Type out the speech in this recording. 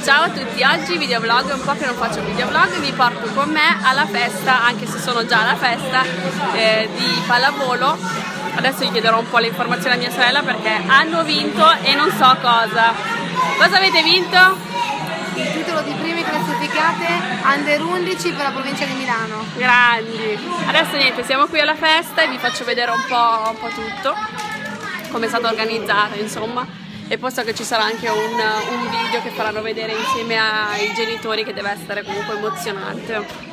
Ciao a tutti, oggi videovlog, è un po' che non faccio videovlog, vi porto con me alla festa, anche se sono già alla festa di pallavolo. Adesso gli chiederò un po' le informazioni a mia sorella perché hanno vinto e non so cosa. Cosa avete vinto? Il titolo di prime classificate Under 11 per la provincia di Milano. Grandi! Adesso niente, siamo qui alla festa e vi faccio vedere un po' tutto, come è stata organizzata insomma, e poi so che ci sarà anche un video che faranno vedere insieme ai genitori che deve essere comunque emozionante.